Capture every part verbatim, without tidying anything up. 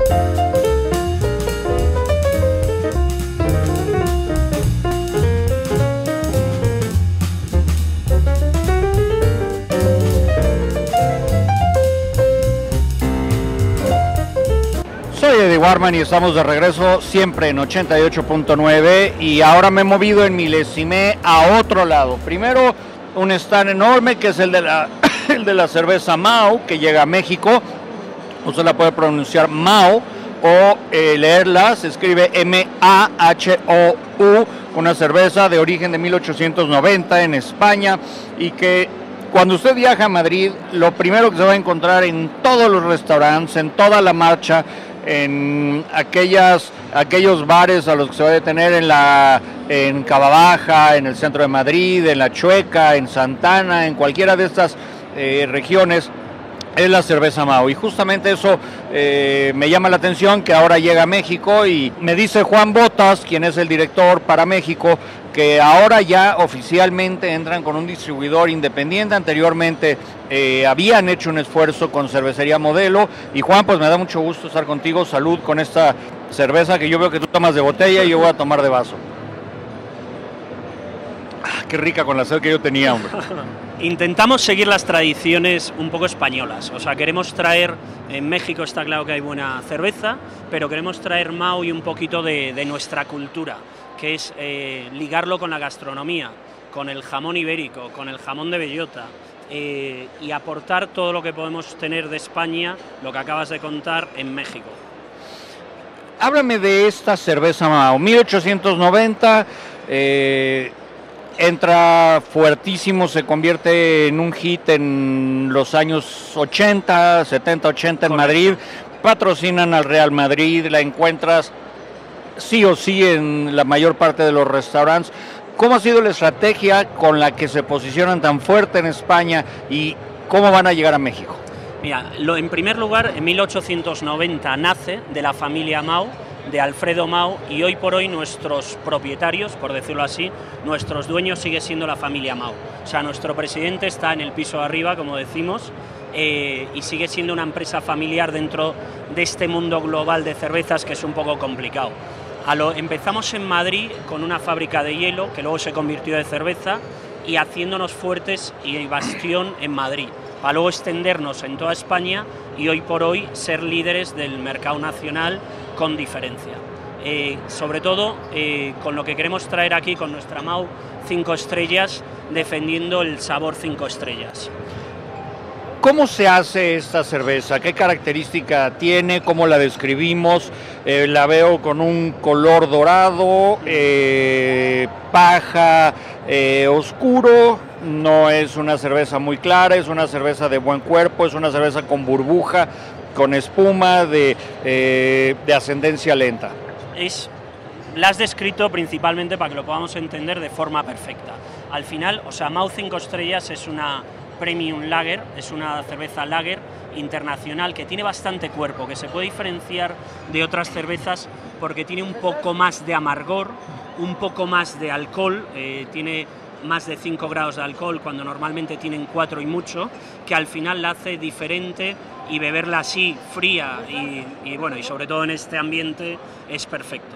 Soy Eddie Warman y estamos de regreso siempre en ochenta y ocho punto nueve y ahora me he movido en Milésime a otro lado. Primero un stand enorme que es el de la, el de la cerveza Mahou, que llega a México. Usted la puede pronunciar Mahou o eh, leerla, se escribe M A H O U, una cerveza de origen de mil ochocientos noventa en España y que cuando usted viaja a Madrid, lo primero que se va a encontrar en todos los restaurantes, en toda la marcha, en aquellas, aquellos bares a los que se va a detener en la en Cavabaja, en el centro de Madrid, en La Chueca, en Santana, en cualquiera de estas eh, regiones, es la cerveza Mahou. Y justamente eso eh, me llama la atención, que ahora llega a México, y me dice Juan Botas, quien es el director para México, que ahora ya oficialmente entran con un distribuidor independiente. Anteriormente eh, habían hecho un esfuerzo con Cervecería Modelo. Y Juan, pues me da mucho gusto estar contigo. Salud con esta cerveza que yo veo que tú tomas de botella y yo voy a tomar de vaso. Ah, qué rica con la sed que yo tenía, hombre. Intentamos seguir las tradiciones un poco españolas, o sea, queremos traer, en México está claro que hay buena cerveza, pero queremos traer Mahou y un poquito de, de nuestra cultura, que es eh, ligarlo con la gastronomía, con el jamón ibérico, con el jamón de bellota, eh, y aportar todo lo que podemos tener de España, lo que acabas de contar, en México. Háblame de esta cerveza Mahou, mil ochocientos noventa, eh, entra fuertísimo, se convierte en un hit en los años ochenta, setenta, ochenta en Madrid, patrocinan al Real Madrid, la encuentras sí o sí en la mayor parte de los restaurantes. ¿Cómo ha sido la estrategia con la que se posicionan tan fuerte en España y cómo van a llegar a México? Mira, lo, en primer lugar, en mil ochocientos noventa nace de la familia Mahou, de Alfredo Mahou, y hoy por hoy nuestros propietarios, por decirlo así, nuestros dueños sigue siendo la familia Mahou. O sea, nuestro presidente está en el piso de arriba, como decimos, eh, y sigue siendo una empresa familiar dentro de este mundo global de cervezas que es un poco complicado. A lo, empezamos en Madrid con una fábrica de hielo que luego se convirtió de cerveza y haciéndonos fuertes y bastión en Madrid, para luego extendernos en toda España y hoy por hoy ser líderes del mercado nacional con diferencia. Eh, sobre todo eh, con lo que queremos traer aquí con nuestra Mahou cinco estrellas, defendiendo el sabor cinco estrellas. ¿Cómo se hace esta cerveza? ¿Qué característica tiene? ¿Cómo la describimos? Eh, la veo con un color dorado, eh, paja, eh, oscuro. No es una cerveza muy clara, es una cerveza de buen cuerpo, es una cerveza con burbuja, con espuma, de, eh, de ascendencia lenta. Es, la has descrito principalmente para que lo podamos entender de forma perfecta. Al final, o sea, Mahou cinco estrellas es una Premium Lager, es una cerveza lager internacional que tiene bastante cuerpo, que se puede diferenciar de otras cervezas porque tiene un poco más de amargor, un poco más de alcohol, eh, tiene más de cinco grados de alcohol cuando normalmente tienen cuatro y mucho, que al final la hace diferente, y beberla así, fría y, y bueno, y sobre todo en este ambiente es perfecto.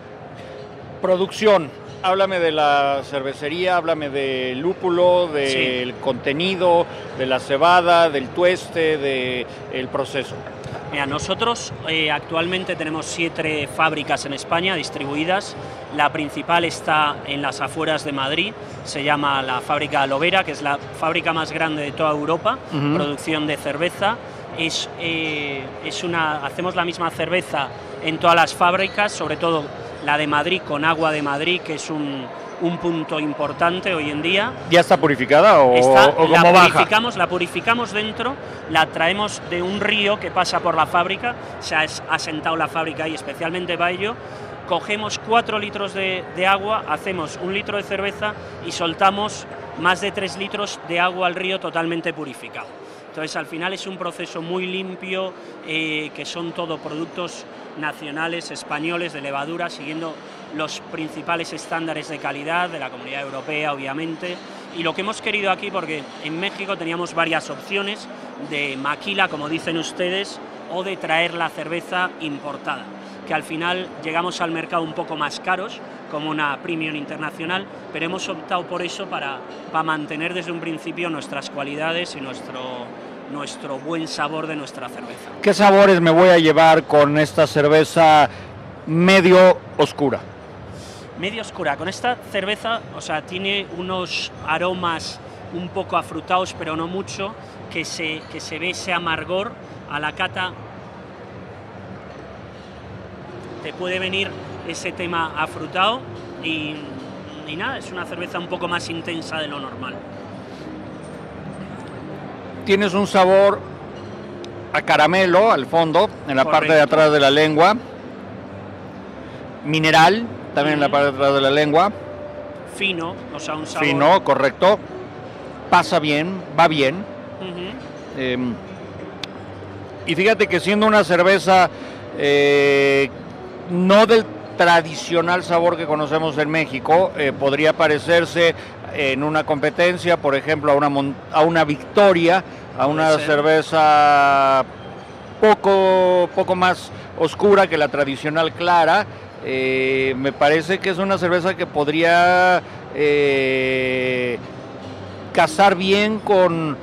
Producción. Háblame de la cervecería, háblame del lúpulo, del sí. contenido, de la cebada, del tueste, del proceso. Mira, nosotros eh, actualmente tenemos siete fábricas en España distribuidas. La principal está en las afueras de Madrid, se llama la fábrica Lovera, que es la fábrica más grande de toda Europa, uh-huh. producción de cerveza. Es, eh, es una, hacemos la misma cerveza en todas las fábricas, sobre todo la de Madrid con agua de Madrid, que es un, un punto importante hoy en día. ¿Ya está purificada o, está, o cómo la baja? Purificamos, la purificamos dentro, la traemos de un río que pasa por la fábrica, se ha asentado la fábrica ahí especialmente para ello. Cogemos cuatro litros de, de agua, hacemos un litro de cerveza y soltamos más de tres litros de agua al río totalmente purificado. Entonces, al final es un proceso muy limpio, eh, que son todo productos nacionales, españoles, de levadura, siguiendo los principales estándares de calidad de la Comunidad Europea, obviamente. Y lo que hemos querido aquí, porque en México teníamos varias opciones de maquila, como dicen ustedes, o de traer la cerveza importada, que al final llegamos al mercado un poco más caros, como una Premium Internacional, pero hemos optado por eso para, para mantener desde un principio nuestras cualidades y nuestro, nuestro buen sabor de nuestra cerveza. ¿Qué sabores me voy a llevar con esta cerveza medio oscura? Medio oscura. Con esta cerveza, o sea, tiene unos aromas un poco afrutados, pero no mucho, que se, que se ve ese amargor a la cata. Te puede venir ese tema afrutado y, y nada, es una cerveza un poco más intensa de lo normal. Tienes un sabor a caramelo al fondo, en la Correcto. parte de atrás de la lengua, mineral también Uh-huh. en la parte de atrás de la lengua, Fino, o sea, un sabor... fino, correcto, pasa bien, va bien. Uh-huh. Eh, y fíjate que siendo una cerveza eh, no del tradicional sabor que conocemos en México, eh, podría parecerse en una competencia, por ejemplo, a una, mon- a una Victoria, a una Puede ser. cerveza poco, poco más oscura que la tradicional clara. Eh, me parece que es una cerveza que podría eh, casar bien con,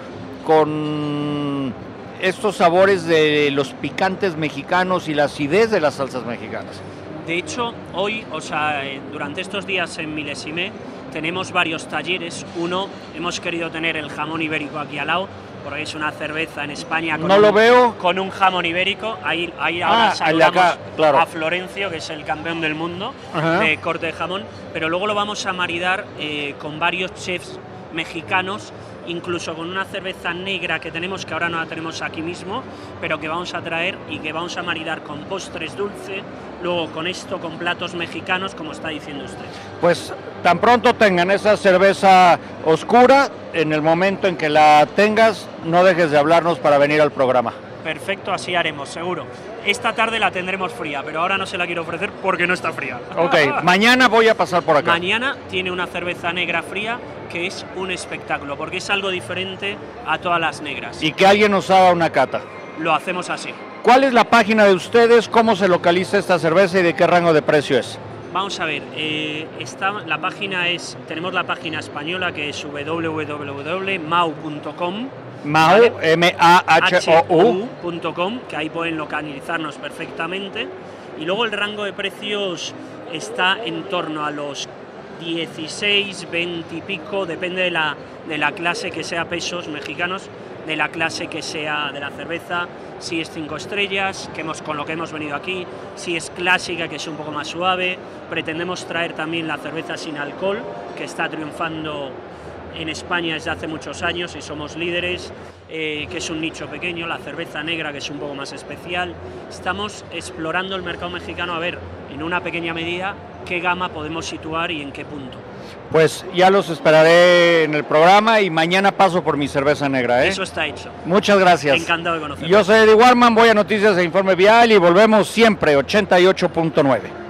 con estos sabores de los picantes mexicanos y la acidez de las salsas mexicanas. De hecho, hoy, o sea, eh, durante estos días en Milésime tenemos varios talleres. Uno, hemos querido tener el jamón ibérico aquí al lado, porque es una cerveza en España con, No un, lo veo. con un jamón ibérico. Ahí, ahí ahora Ah, el de saludamos acá, claro. a Florencio, que es el campeón del mundo Ajá. de corte de jamón, pero luego lo vamos a maridar eh, con varios chefs mexicanos, incluso con una cerveza negra que tenemos, que ahora no la tenemos aquí mismo, pero que vamos a traer y que vamos a maridar con postres dulce, luego con esto, con platos mexicanos, como está diciendo usted. Pues tan pronto tengan esa cerveza oscura, en el momento en que la tengas, no dejes de hablarnos para venir al programa. Perfecto, así haremos, seguro. Esta tarde la tendremos fría, pero ahora no se la quiero ofrecer porque no está fría. Ok, mañana voy a pasar por acá. Mañana tiene una cerveza negra fría que es un espectáculo, porque es algo diferente a todas las negras. Y que alguien nos haga una cata. Lo hacemos así. ¿Cuál es la página de ustedes? ¿Cómo se localiza esta cerveza y de qué rango de precio es? Vamos a ver, eh, está, la página es, tenemos la página española que es w w w punto mau punto com. Mau, ¿vale? M A H O U. punto com, que ahí pueden localizarnos perfectamente. Y luego el rango de precios está en torno a los dieciséis, veinte y pico, depende de la, de la clase que sea pesos mexicanos, de la clase que sea de la cerveza, si es cinco estrellas, que hemos, con lo que hemos venido aquí, si es clásica, que es un poco más suave. Pretendemos traer también la cerveza sin alcohol, que está triunfando en España desde hace muchos años y somos líderes, eh, que es un nicho pequeño, la cerveza negra, que es un poco más especial. Estamos explorando el mercado mexicano a ver, en una pequeña medida, qué gama podemos situar y en qué punto. Pues ya los esperaré en el programa y mañana paso por mi cerveza negra, ¿eh? Eso está hecho. Muchas gracias. Encantado de conocerlo. Yo soy Eddie Warman, voy a Noticias e Informe Vial y volvemos siempre, ochenta y ocho punto nueve.